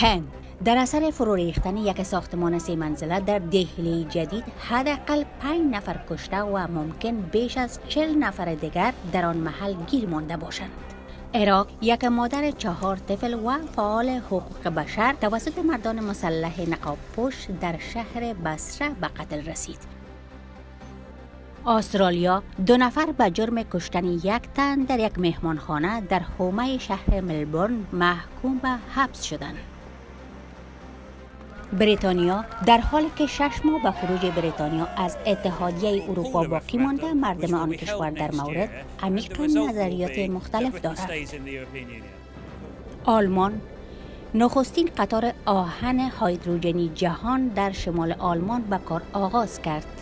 هند در اثر فرو ریختن یک ساختمان 3 منزله در دهلی جدید حداقل 5 نفر کشته و ممکن بیش از 40 نفر دیگر در آن محل گیر مانده باشند. عراق یک مادر 4 طفل و فعال حقوق بشر توسط مردان مسلح نقاب پوش در شهر بصره به قتل رسید. استرالیا 2 نفر به جرم کشتن یک تن در یک مهمانخانه در حومه شهر ملبورن محکوم به حبس شدند. بریتانیا در حالی که 6 ماه به خروج بریتانیا از اتحادیه اروپا باقی مانده، مردم آن کشور در مورد عمیقاً نظریات مختلف دارند. آلمان نخستین قطار آهن هیدروژنی جهان در شمال آلمان به کار آغاز کرد.